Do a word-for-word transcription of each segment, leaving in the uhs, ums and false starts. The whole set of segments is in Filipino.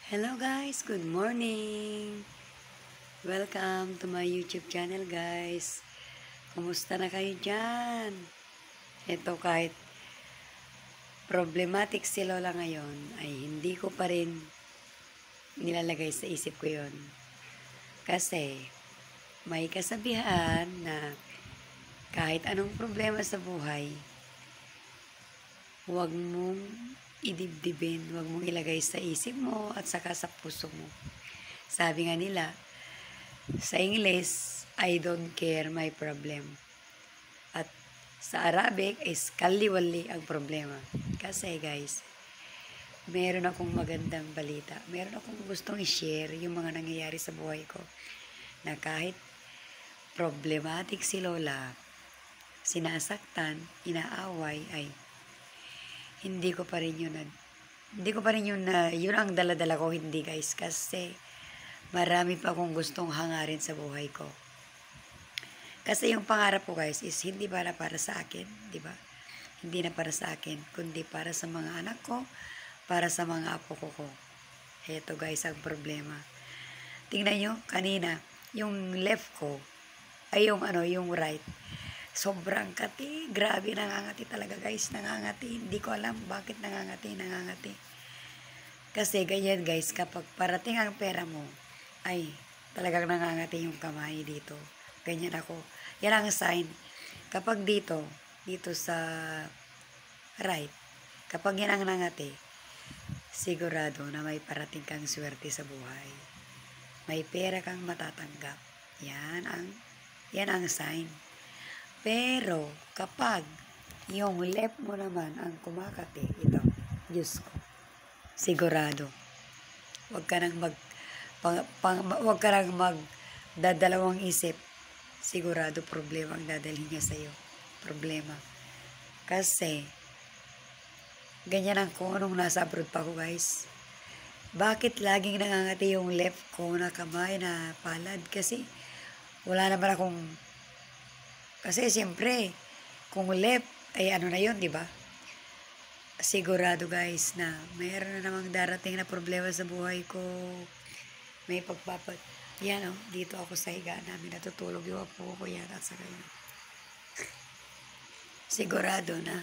Hello guys, good morning! Welcome to my YouTube channel guys. Kumusta na kayo dyan? Ito kahit problematic si Lola ngayon ay hindi ko pa rin nilalagay sa isip ko yon. Kasi may kasabihan na kahit anong problema sa buhay, huwag mong idibdibin, huwag mong ilagay sa isip mo at saka sa puso mo. Sabi nga nila, sa English, I don't care my problem. At sa Arabic is kaliwali ang problema. Kasi guys, meron akong magandang balita. Meron akong gustong i-share yung mga nangyayari sa buhay ko. Na kahit problematic si Lola, sinasaktan, inaaway, ay hindi ko pa rin yun na, hindi ko pa rin yun na, yun ang daladala ko, hindi guys. Kasi marami pa akong gustong hangarin sa buhay ko. Kasi yung pangarap ko guys is hindi para para sa akin, di ba? Hindi na para sa akin, kundi para sa mga anak ko, para sa mga apo ko ko. Heto guys ang problema. Tingnan nyo, kanina, yung left ko, ay yung ano, yung right. Sobrang kati, grabe nangangati talaga guys, nangangati. Hindi ko alam bakit nangangati, nangangati. Kasi ganyan guys, kapag parating ang pera mo, ay talagang nangangati yung kamay dito. Ganyan ako. Yan ang sign. Kapag dito, dito sa right, kapag yan ang nangati, sigurado na may parating kang swerte sa buhay. May pera kang matatanggap. Yan ang, yan ang sign. Pero kapag yung left mo naman ang kumakati, ito, Diyos ko, sigurado, wag ka nang mag, pang, pang, wag ka nang magdadalawang isip, sigurado problema ang dadalhin niya sa'yo. Problema. Kasi, ganyan ang kung anong nasa abroad pa ko guys. Bakit laging nangangati yung left ko na kamay na palad? Kasi, wala naman akong Kasi siyempre, kung left, ay ano na yun, di ba? Sigurado guys na mayroon na namang darating na problema sa buhay ko. May pagpapat. Yan o, oh, dito ako sa higa namin natutulog yung apo ko yan at saka yun. Sigurado na.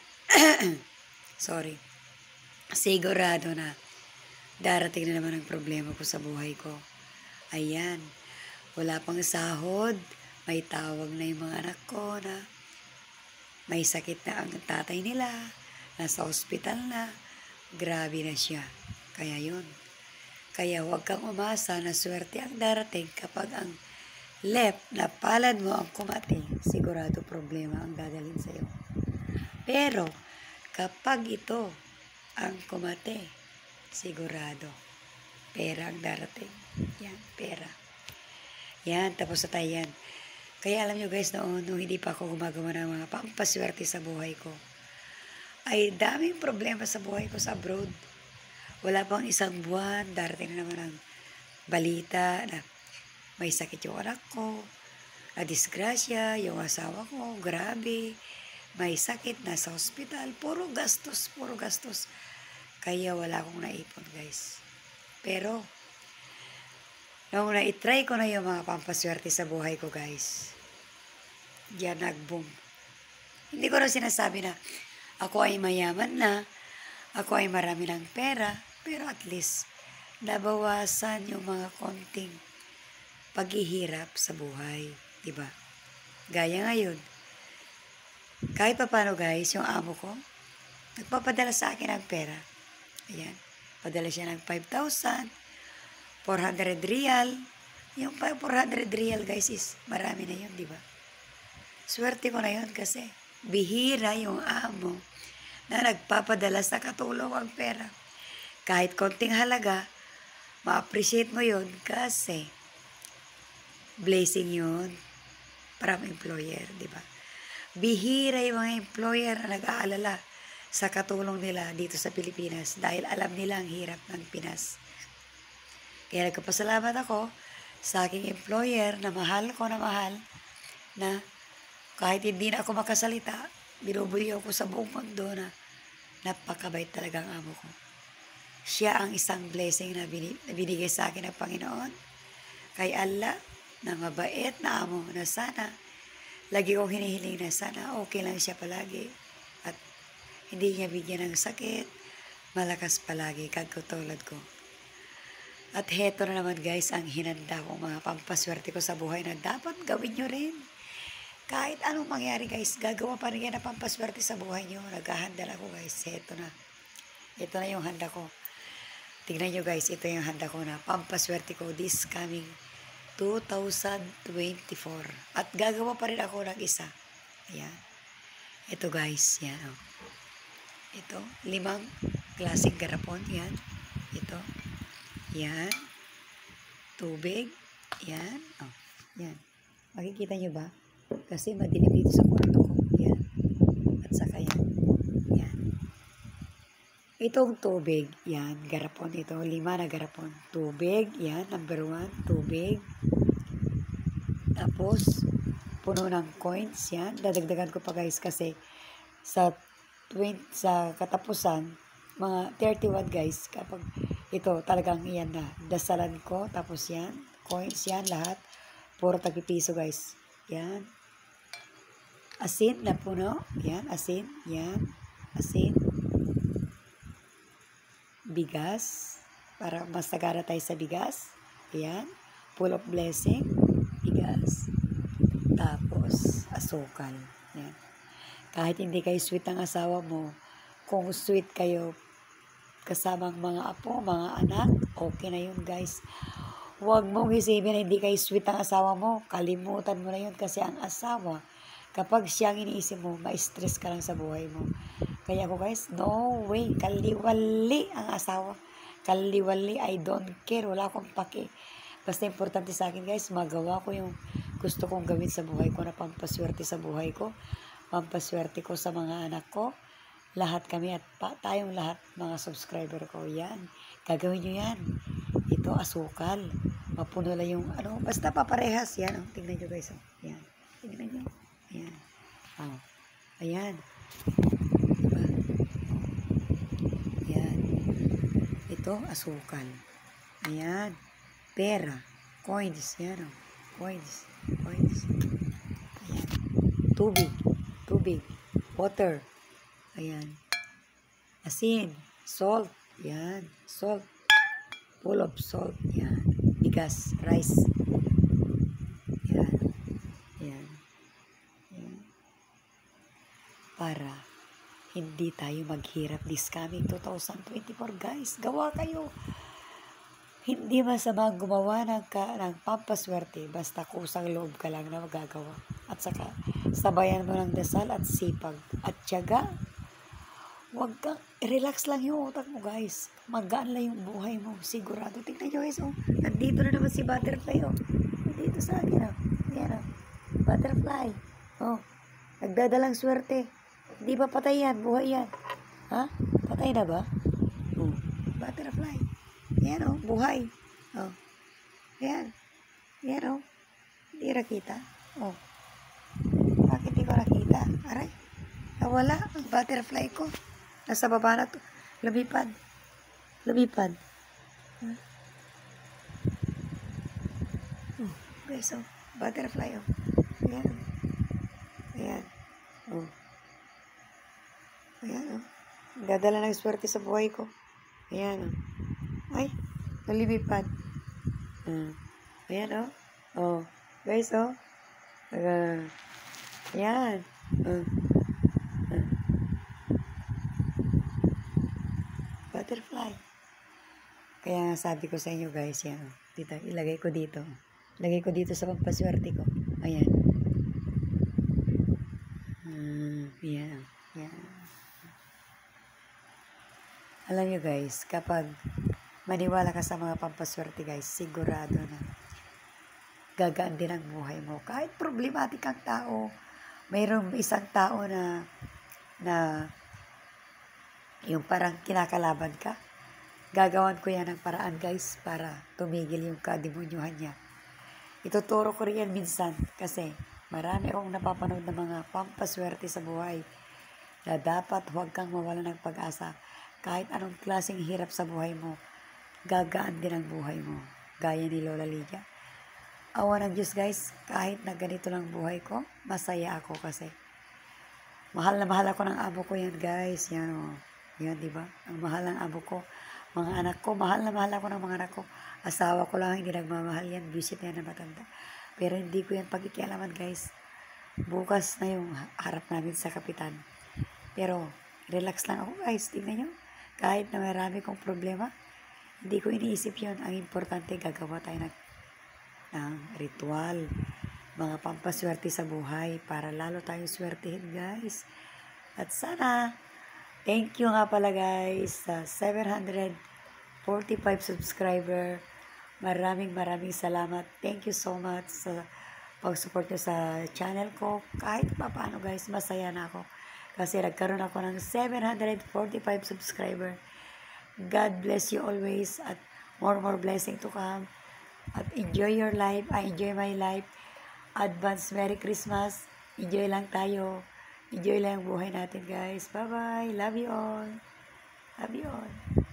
Sorry. Sigurado na darating na naman ang problema ko sa buhay ko. Ayan. Wala pang sahod. May tawag na yung mga anak ko na may sakit na ang tatay nila, nasa ospital na, grabe na siya. Kaya yun. Kaya huwag kang umasa na swerte ang darating kapag ang left na palad mo ang kumating, sigurado problema ang dadalhin sa'yo. Pero kapag ito ang kumate, sigurado pera ang darating. Yan, pera. Yan, tapos na tayo yan. Kaya alam nyo guys, noon, nung hindi pa ako gumagawa ng mga pampaswerte sa buhay ko, ay daming problema sa buhay ko sa abroad. Wala pang isang buwan, darating na naman ang balita na may sakit yung anak ko, na disgrasya, yung asawa ko, grabe, may sakit, nasa hospital, puro gastos, puro gastos. Kaya wala akong naipon guys. Pero, nung na-try ko na yung mga pampaswerte sa buhay ko guys, diyan nag-boom. Hindi ko na sinasabi na ako ay mayaman na, ako ay marami ng pera, pero at least nabawasan yung mga konting paghihirap sa buhay, di ba? Gaya ngayon, kahit pa paano guys, yung amo ko, nagpapadala sa akin ng pera. Ayan, padala siya ng five thousand, four hundred real. Yung four hundred real guys is marami na yun, di ba? Swerte ko na yun kasi bihira yung amo na nagpapadala sa katulong ang pera. Kahit konting halaga, ma-appreciate mo yun kasi blessing yun para employer, di ba? Bihira yung mga employer na nag-aalala sa katulong nila dito sa Pilipinas dahil alam nila ang hirap ng Pinas. Kaya nagkapasalamat ako sa aking employer na mahal ko na mahal na kahit hindi na ako makasalita, binubuli ako sa buong mundo na napakabait talaga ang amo ko. Siya ang isang blessing na binigay sa akin ng Panginoon. Kay Allah, na mabait na amo na sana. Lagi kong hinihiling na sana okay lang siya palagi. At hindi niya bigyan ng sakit. Malakas palagi, kagkutulad ko. At heto na naman guys, ang hinanda kong mga pampaswerte ko sa buhay na dapat gawin nyo rin. Kahit anong mangyari guys, gagawa pa rin kayo na pampaswerte sa buhay nyo. Naghahanda na ako guys, heto na. Ito na yung handa ko. Tingnan nyo guys, ito yung handa ko na pampaswerte ko this coming two thousand twenty-four. At gagawa pa rin ako ng isa. Ayan. Ito guys, yan o. Oh. Ito, limang klaseng garapon, yan. Ito. Yan. Tubig. Yan. Oh, yan. Makikita nyo ba? Kasi madilim dito sa kwarto ko. Yan. At saka yan. Yan. Itong tubig. Yan. Garapon ito. Lima na garapon. Tubig. Yan. Number one. Tubig. Tapos, puno ng coins. Yan. Dadagdagan ko pa guys kasi sa, twenty, sa katapusan, mga thirty-one guys, kapag ito talagang yan na, dasalan ko, tapos yan, coins yan, lahat, puro tagpipiso guys, yan, asin na puno, yan, asin, yan, asin, bigas, para mas sagana tayo sa bigas, yan, full of blessing, bigas, tapos, asukal, yan, kahit hindi kayo sweet ng asawa mo, kung sweet kayo, kasamang mga apo, mga anak, okay na yun guys. Huwag mong isipin na hindi kayo sweet ang asawa mo. Kalimutan mo na yun kasi ang asawa, kapag siyang iniisip mo, ma-stress ka lang sa buhay mo. Kaya ako guys, no way, kaliwali ang asawa. Kaliwali, I don't care, wala akong pake. Basta importante sa akin guys, magawa ko yung gusto kong gawin sa buhay ko na pampaswerte sa buhay ko. Pampaswerte ko sa mga anak ko. Lahat kami at pa, tayong lahat mga subscriber ko, yan. Gagawin nyo yan. Ito, asukal. Mapuno lang yung, ano, basta paparehas. Yan, oh. Tingnan nyo guys. Oh. Yan. Tingnan nyo. Ayan. Oh. Ayan. Diba? Ayan. Ito, asukal. Ayan. Pera. Coins. Yan, oh. Coins. Coins. Ayan. Tubig. Tubig. Water. Ayan. Asin. Salt. Yan. Salt. Full of salt. Yan. Bigas. Rice. Yan. Yan. Yan. Para hindi tayo maghirap this coming two thousand twenty-four guys. Gawa kayo. Hindi masama gumawa ng, ka, ng pampaswerte. Basta kusang loob ka lang na magagawa. At saka sabayan mo ng dasal at sipag. At tiyaga. Huwag kang, relax lang yung utak mo guys. Magaan lang yung buhay mo. Sigurado. Tingnan nyo guys, oh. Nandito na naman si Butterfly, oh. Nandito sa akin, oh. Ayan, oh. Butterfly. Oh. Nagdadalang swerte. Hindi ba patay yan? Buhay yan. Ha? Patay na ba? Oh. Butterfly. Ayan, oh. Buhay. Oh. Ayan. Ayan, oh. Hindi nakita. Oh. Bakit hindi ko nakita? Aray. Nawala ang butterfly ko. Nasa baba na to. Lumipad. Lumipad. Huh? Oh, guys, oh. Butterfly, oh. Ayan, oh. Ayan. Oh. Ayan, oh. Dadala ng swerte sa buhay ko. Ayan, oh. Ay, lumipad. Uh, ayan, oh. Oh. Guys, oh. Uh, ayan. Uh. Butterfly. Kaya sabi ko sa inyo guys, yan. Dito, ilagay ko dito. Ilagay ko dito sa pampaswerte ko. Ayan. Uh, yan. Yan. Alam nyo guys, kapag maniwala ka sa mga pampaswerte guys, sigurado na gagaan din ang buhay mo. Kahit problematic ang tao, mayroong isang tao na na yung parang kinakalaban ka, gagawan ko yan ng paraan guys para tumigil yung kademonyuhan niya. Ituturo ko rin yan minsan kasi marami akong napapanood ng mga pampaswerte sa buhay na dapat huwag kang mawala ng pag-asa kahit anong klaseng hirap sa buhay mo, gagaan din ang buhay mo. Gaya ni Lola Lydia. Awa ng Diyos guys, kahit na ganito lang buhay ko, masaya ako kasi mahal na mahal ako ng abo ko yan guys. Yan o. Yan diba? Ang mahal ng abo ko. Mga anak ko, mahal na mahal ako ng mga anak ko. Asawa ko lang hindi nagmamahal yan. Visit na yan na matanda. Pero hindi ko yan pagkikialaman guys. Bukas na yung harap namin sa kapitan. Pero relax lang ako guys. Tingnan nyo. Kahit na marami kong problema, hindi ko iniisip yun. Ang importante, gagawa tayo ng, ng ritual. Mga pampaswerte sa buhay para lalo tayong swertehin guys. At sana, thank you nga pala guys sa seven hundred forty-five subscriber. Maraming maraming salamat. Thank you so much sa pag-support nyo sa channel ko. Kahit pa paano guys, masaya na ako. Kasi nagkaroon ako ng seven hundred forty-five subscriber. God bless you always at more more blessing to come. At enjoy your life. I enjoy my life. Advance Merry Christmas. Enjoy lang tayo. Enjoy lang ang buhay natin guys. Bye bye. Love you all. Love you all.